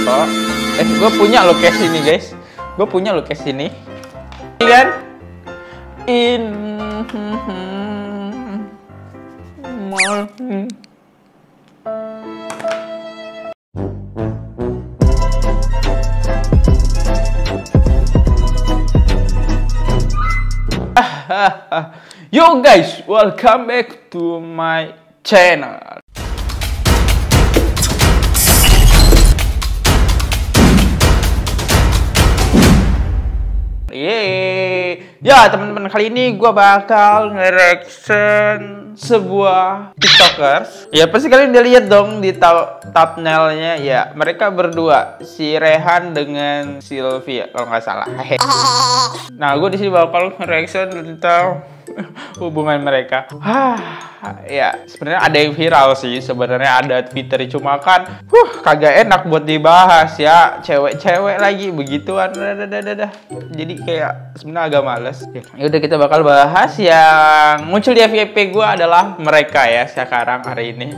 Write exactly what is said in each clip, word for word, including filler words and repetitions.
foto. Eh, gue punya lo case ini guys. Gue punya lo case ini. Ini kan? In Yo guys, welcome back to my channel. Yeay. Ya teman-teman, kali ini gue bakal nge-reaction sebuah tiktokers. Ya pasti kalian udah lihat dong di thumbnailnya. Ya mereka berdua, si Rehan dengan Sylvia kalau nggak salah. Nah gue di sini bakal nge-reaction tentang hubungan mereka. Hah, ya sebenarnya ada yang viral sih, sebenarnya ada Twitter, cuma kan huh, kagak enak buat dibahas ya, cewek-cewek lagi begituan. Jadi kayak sebenarnya agak males. Ya udah, kita bakal bahas yang muncul di F Y P gue adalah mereka ya sekarang hari ini.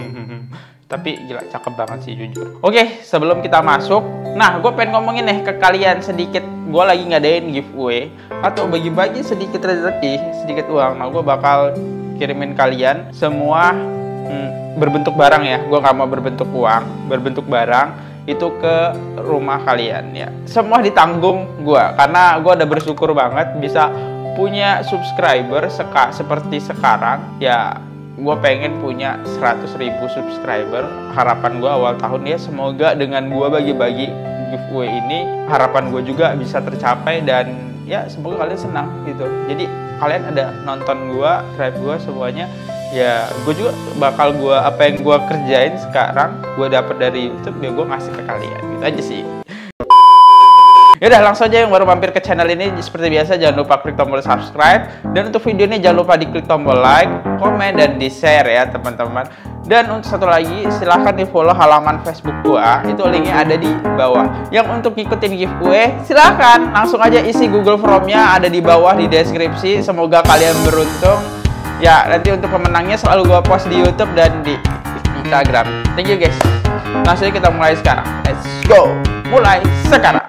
Tapi gila cakep banget sih jujur. Oke, sebelum kita masuk, nah gue pengen ngomongin nih ke kalian sedikit. Gue lagi ngadain giveaway atau bagi-bagi sedikit rezeki, sedikit uang. Nah gue bakal kirimin kalian semua hmm, berbentuk barang ya. Gue gak mau berbentuk uang, berbentuk barang itu ke rumah kalian ya. Semua ditanggung gue, karena gue udah bersyukur banget bisa punya subscriber seka seperti sekarang ya. Gue pengen punya seratus ribu subscriber. Harapan gue awal tahun ya, semoga dengan gue bagi-bagi giveaway ini, harapan gue juga bisa tercapai. Dan ya semoga kalian senang gitu. Jadi kalian ada nonton gue, subscribe gue semuanya. Ya gue juga bakal gue, apa yang gue kerjain sekarang gue dapat dari YouTube ya gue ngasih ke kalian gitu aja sih. Yaudah, langsung aja yang baru mampir ke channel ini, seperti biasa jangan lupa klik tombol subscribe. Dan untuk video ini jangan lupa diklik tombol like, komen, dan di share ya teman-teman. Dan untuk satu lagi, silahkan di follow halaman Facebook gua, itu linknya ada di bawah. Yang untuk ngikutin giveaway, silahkan langsung aja isi Google Form-nya ada di bawah di deskripsi. Semoga kalian beruntung. Ya, nanti untuk pemenangnya selalu gua post di YouTube dan di Instagram. Thank you guys. Langsung aja kita mulai sekarang. Let's go. Mulai sekarang.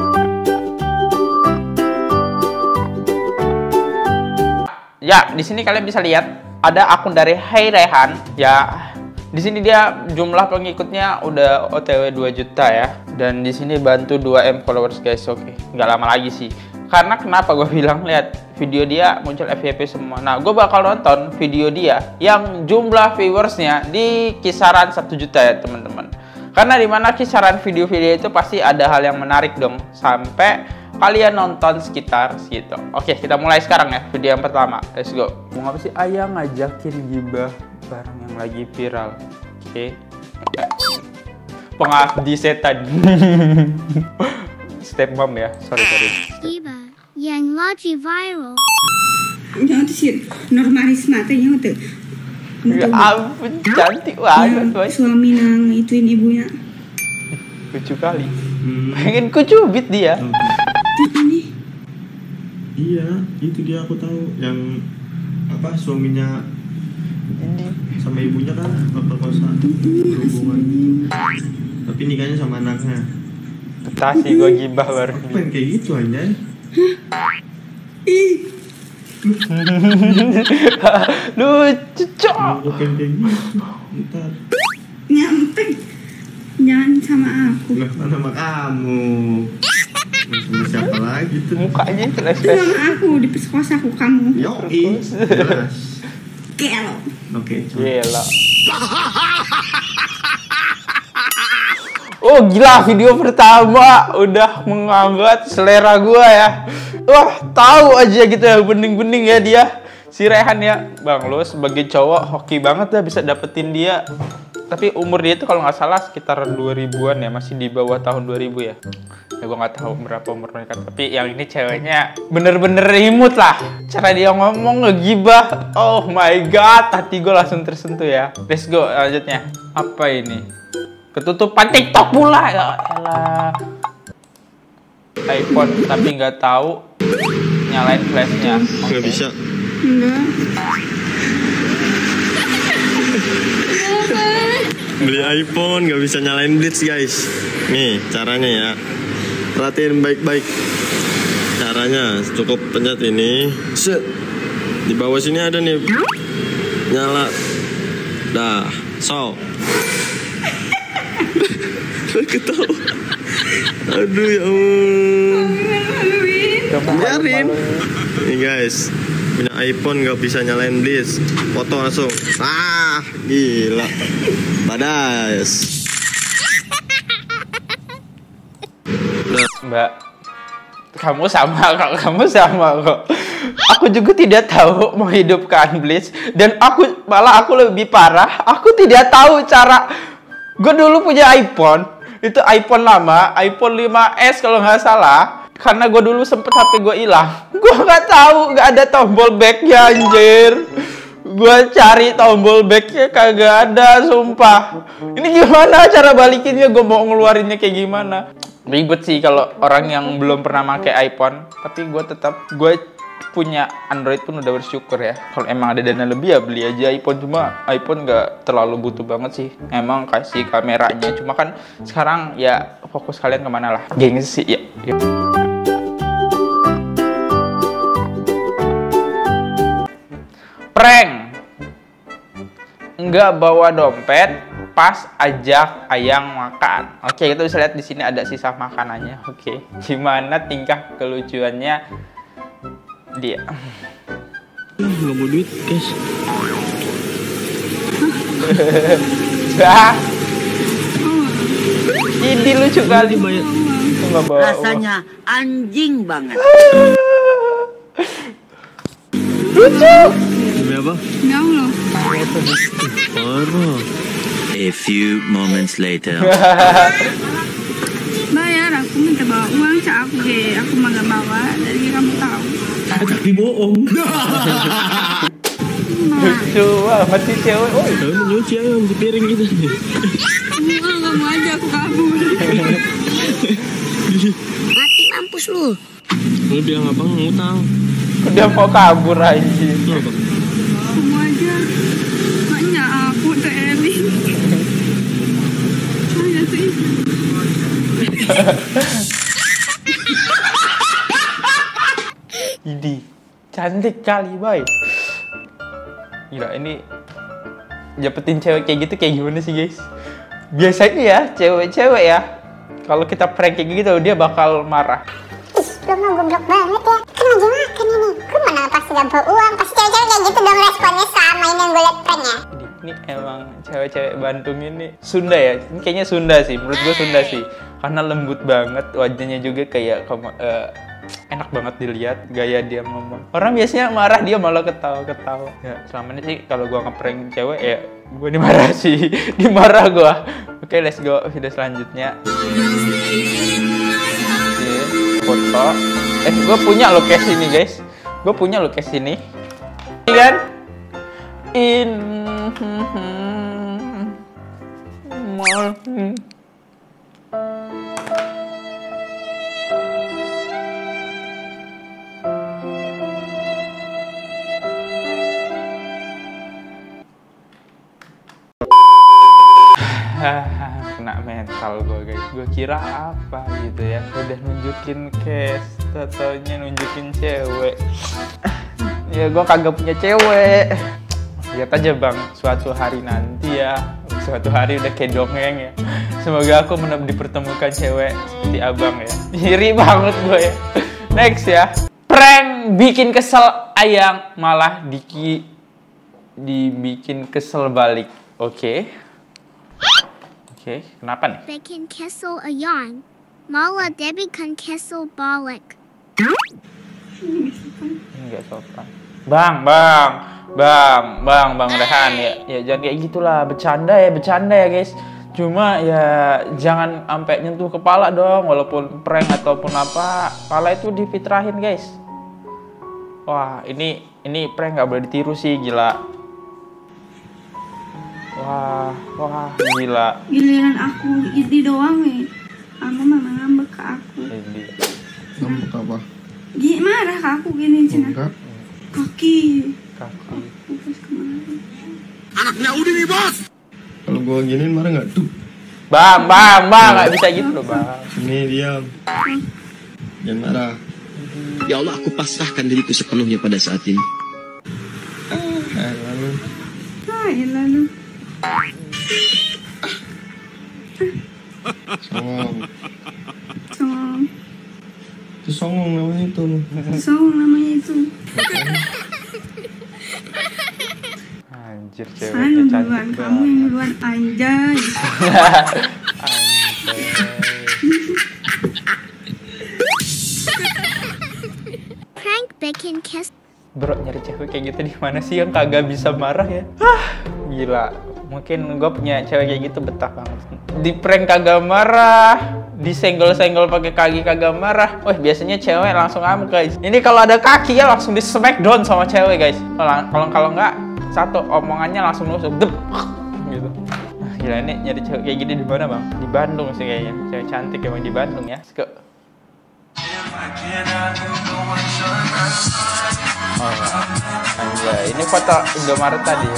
Ya, di sini kalian bisa lihat ada akun dari Hey Rehan. Ya, di sini dia jumlah pengikutnya udah O T W dua juta ya. Dan di sini bantu dua M followers guys. Oke, nggak lama lagi sih. Karena kenapa gue bilang, lihat video dia muncul F Y P semua. Nah, gue bakal nonton video dia yang jumlah viewersnya di kisaran satu juta ya teman-teman. Karena dimana kisaran video-video itu pasti ada hal yang menarik dong, sampai kalian nonton sekitar segitu. Oke, kita mulai sekarang ya video yang pertama. Let's go. Mau apa sih? Ayah ngajakin gibah barang yang lagi viral. Oke. Pengabdi setan. Step mom ya. Sorry sorry. Gibah yang lagi viral. Jangan sih normalis matanya tuh. Ya ampun, cantik banget boy. Suami nang ituin ibunya. Lucu kali. Hmm. Pengen kucubit dia. Ini. Iya, itu dia, aku tahu yang apa suaminya ini sama ibunya kan perkosa berhubungan. Tapi nikahnya sama anaknya. Ketasi gue gibah baru. Aku pengen kayak gitu aja. Ih. Lucu cok. Aku pengen kayak gitu. Ntar. Nyampe. Jangan sama aku. Lah, sama kamu. Sama siapa lagi tuh? Mukanya jelas Itu sama aku, di perkosa aku kamu. Yoi, jelas. Kelo. Oke, gila. Oh gila, video pertama udah mengangkat selera gua ya. Wah, tahu aja gitu ya, bening-bening ya dia. Si Rehan ya. Bang, lo sebagai cowok hoki banget ya bisa dapetin dia. Tapi umur dia itu kalau nggak salah sekitar dua ribuan ya, masih di bawah tahun dua ribu ya. Ya gue nggak tahu berapa umur mereka, tapi yang ini ceweknya bener-bener imut lah. Cara dia ngomong ngegibah, oh my god, hati gue langsung tersentuh ya. Let's go, lanjutnya. Apa ini? Ketutupan TikTok pula ya elah. iPhone tapi nggak tahu nyalain flashnya. Nggak okay. Bisa. Enggak. Beli iPhone nggak bisa nyalain blitz guys. Nih caranya ya. Perhatiin baik-baik. Caranya cukup pencet ini. Set. Di bawah sini ada nih. Nyala. Dah. So. Ketawa. Aduh ya ampun. Biarin. Nih guys. Punya iPhone nggak bisa nyalain blitz. Foto langsung. Ah, gila. Badas. Mbak, kamu sama kok, kamu sama kok. Aku juga tidak tahu menghidupkan blitz dan aku malah aku lebih parah. Aku tidak tahu cara. Gue dulu punya iPhone, itu iPhone lama, iPhone lima S kalau nggak salah. Karena gue dulu sempet H P gue hilang, gue nggak tahu, nggak ada tombol backnya anjir. Gue cari tombol backnya kagak ada, sumpah. Ini gimana cara balikinnya? Gue mau ngeluarinnya kayak gimana? Ribet sih kalau orang yang belum pernah pakai iPhone. Tapi gue tetap, gue punya Android pun udah bersyukur ya. Kalau emang ada dana lebih ya beli aja iPhone. Cuma iPhone nggak terlalu butuh banget sih. Emang kasih kameranya. Cuma kan sekarang ya fokus kalian kemana lah. Gengsi ya. ya. Prank. Nggak bawa dompet pas ajak Ayang makan. Oke, kita bisa lihat di sini ada sisa makanannya. Oke, gimana tingkah kelucuannya dia? Nggak mau duit, guys. Bah, ini lucu kali. Nggak bawa. Rasanya anjing banget. Lucu. Demi apa? Ya Allah. Parah. A few moments later. Bayar, aku minta bawa uang, cak aku ge, aku mah gak bawa, dari kamu tahu. Tapi bohong. Lucu banget sih cewek. Oh, Tahu nyuci ayam di piring gitu. Enggak, gak mau aja, aku kabur. Mati mampus lu. Lu bilang abang ngutang. udah mau kabur aja. Kenapa? Aku mau aja. Maknya aku tuh Eli. Saya sih. Ini cantik kali, boy. Gila, ini dapetin cewek kayak gitu kayak gimana sih, guys? Biasanya ya, cewek-cewek ya, kalau kita prank kayak gitu, dia bakal marah. Ih, lu mah goblok banget ya. Kan lagi makan ini. Gue mana pasti gak bawa uang. Pasti cewek-cewek kayak gitu dong responnya sama ini yang gue liat pranknya. Ini, ini emang cewek-cewek Bandung ini Sunda ya? Ini kayaknya Sunda sih, menurut gue Sunda sih. Karena lembut banget, wajahnya juga kayak uh, enak banget dilihat, gaya dia ngomong. Orang biasanya marah, dia malah ketawa-ketawa. Ya, selama ini sih kalau gue ngeprank cewek ya, gue dimarah sih, dimarah gue. Oke, let's go video selanjutnya. Oke, foto. Eh, gue punya lo case ini, guys. Gue punya lo case ini. Ini kan? In kena mental gue, guys. Gue kira apa gitu ya, udah nunjukin case, tatonya nunjukin cewek. Ya gue kagak punya cewek. Lihat aja bang, suatu hari nanti ya, suatu hari udah kayak dongeng ya. Semoga aku benar dipertemukan cewek seperti abang ya. Iri banget gue ya. Next ya, prank bikin kesel Ayang, malah Diki dibikin kesel balik. Oke. Okay. Oke, okay, kenapa nih? Bikin kesel Ayang, malah Debbie kan kesel balik. Enggak sopan. Bang, bang, bang, bang, bang Rehan ya, ya jangan kayak gitulah, bercanda ya, bercanda ya guys. Cuma ya jangan sampai nyentuh kepala dong, walaupun prank ataupun apa, kepala itu difitrahin guys. Wah, ini ini prank nggak boleh ditiru sih, gila. Wah, wah, gila. Giliran aku ini doang nih. Kamu mama ngambek ke aku. Ini. Ngambek apa? Gini marah ke aku gini cina. Enggak. Kaki. Kaki. Terus kemana? Anaknya udah nih bos. Kalau gua giniin marah nggak tuh? Bang, bang, bang, nggak bisa gitu loh bang. Ini diam. Jangan marah. Ya Allah, aku pasrahkan diriku sepenuhnya pada saat ini. Eh, lalu. Ah, ya lalu. Songong. Song. Itu songong namanya itu. Song namanya itu. Anjir, Saya ceweknya duluan, cantik kamu yang duluan anjay. Prank bikin kiss. Bro, nyari cewek kayak gitu di mana sih yang kagak bisa marah ya? Hah, gila. Mungkin gue punya cewek kayak gitu betah banget. Di prank kagak marah, disenggol-senggol pakai kaki kagak marah. Wah, biasanya cewek langsung ngamuk guys. Ini kalau ada kaki ya langsung di smackdown sama cewek guys. Kalau kalau nggak satu omongannya langsung nusuk, dep, gitu. Nah, gila ini nyari cewek kayak gini di mana bang? Di Bandung sih kayaknya. Cewek cantik emang di Bandung ya. Let's go. Oh, anjay, ini foto Indomaret tadi ya.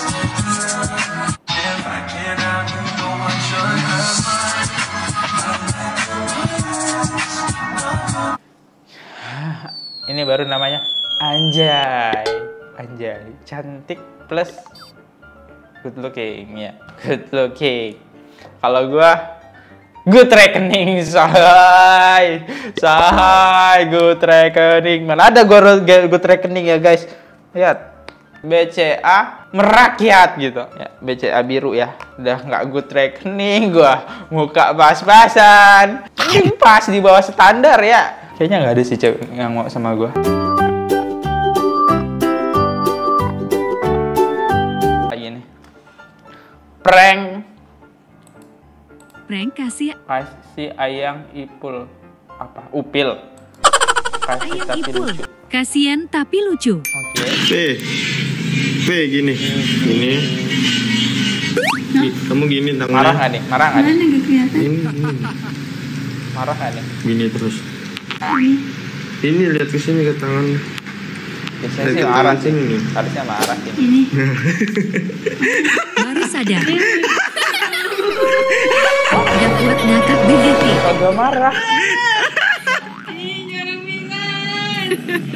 Ini baru namanya anjay. Anjay, cantik plus good looking ya. Good looking. Kalau gua good reckoning, say, say, good reckoning. Mana ada gue good reckoning ya guys? Lihat, B C A merakyat gitu. Ya, B C A biru ya. Udah nggak good reckoning gua. Muka bas-basan. Pas di bawah standar ya. Kayaknya nggak ada sih cewek yang mau sama gua. Kayak gini. Prank. Prank kasih Kasih ayang ipul apa? Upil. Kasih ayang tapi ipul. lucu. Kasian tapi lucu. Oke. P. P gini. Gini. Gi- Kamu gini Marah tangannya. nggak nih? Marah nggak nih? Mana gak kelihatan? Ini, ini. Marah nggak nih? Gini terus. Ini lihat ke sini ke tangan. Biasanya Lihat sih ke marah tangan sih. sini nih. Harusnya marah sih. Ini. Baru sadar. Gak kuat ngakak B G T. Kagak marah. Ih, jangan bingung.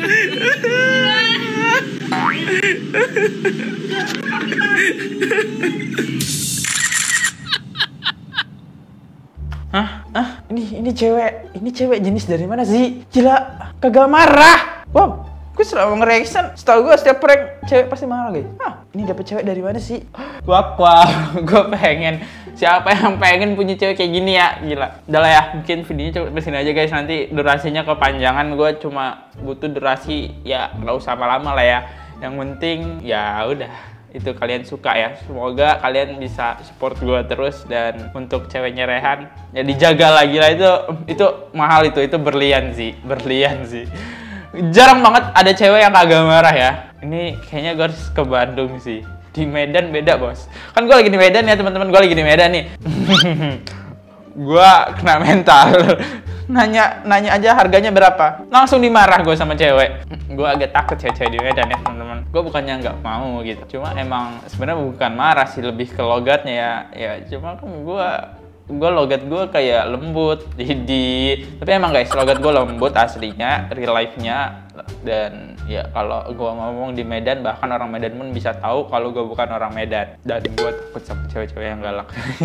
Hah? Hah? Ini ini cewek, ini cewek jenis dari mana sih? Gila, kagak marah. Wow, gue selalu nge-reaction. Setahu gue setiap prank cewek pasti marah guys. Hah? Ini dapet cewek dari mana sih? Wah, wah, gue pengen. Siapa yang pengen punya cewek kayak gini ya? Gila. Udah lah ya, mungkin videonya coba kesini aja guys. Nanti durasinya kepanjangan. Gue cuma butuh durasi ya nggak usah lama-lama lah ya. Yang penting ya udah. Itu kalian suka ya, semoga kalian bisa support gue terus. Dan untuk ceweknya Rehan ya dijaga lagi lah, itu itu mahal, itu itu berlian sih, berlian sih. Jarang banget ada cewek yang kagak marah ya. Ini kayaknya gue harus ke Bandung sih. Di Medan beda bos, kan gue lagi di Medan ya teman-teman, gue lagi di Medan nih. Gue kena mental. Nanya nanya aja harganya berapa, langsung dimarah gue sama cewek. Gue agak takut cewek-cewek di Medan ya teman-teman. Gue bukannya nggak mau gitu, cuma emang sebenarnya bukan marah sih, lebih ke logatnya ya. Ya cuma kan gue gue logat gue kayak lembut, jadi tapi emang guys logat gue lembut aslinya, real life-nya. Dan ya kalau gue ngomong di Medan, bahkan orang Medan pun bisa tahu kalau gue bukan orang Medan. Dan gue takut sama cewek-cewek yang galak.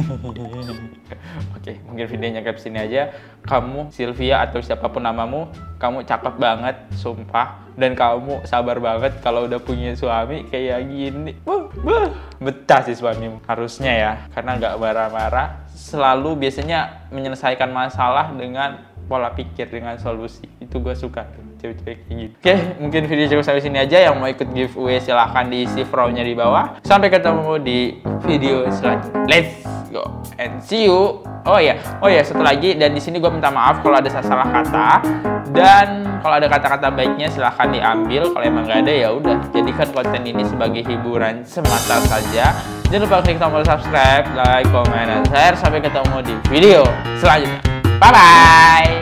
Oke, mungkin videonya kayak sini aja. Kamu Sylvia atau siapapun namamu, kamu cakep banget, sumpah. Dan kamu sabar banget kalau udah punya suami kayak gini. Wah, wah. Betah sih suamimu harusnya ya, karena nggak marah-marah. Selalu biasanya menyelesaikan masalah dengan pola pikir, dengan solusi. Itu gue suka tuh cewek-cewek kayak gitu. Oke, mungkin video cukup sampai sini aja. Yang mau ikut giveaway silahkan diisi form-nya di bawah. Sampai ketemu di video selanjutnya. Let's go and see you. Oh ya, oh ya satu lagi, dan di sini gue minta maaf kalau ada salah kata, dan kalau ada kata-kata baiknya silahkan diambil. Kalau emang nggak ada ya udah, jadikan konten ini sebagai hiburan semata saja. Jangan lupa klik tombol subscribe, like, comment, dan share. Sampai ketemu di video selanjutnya. Bye bye.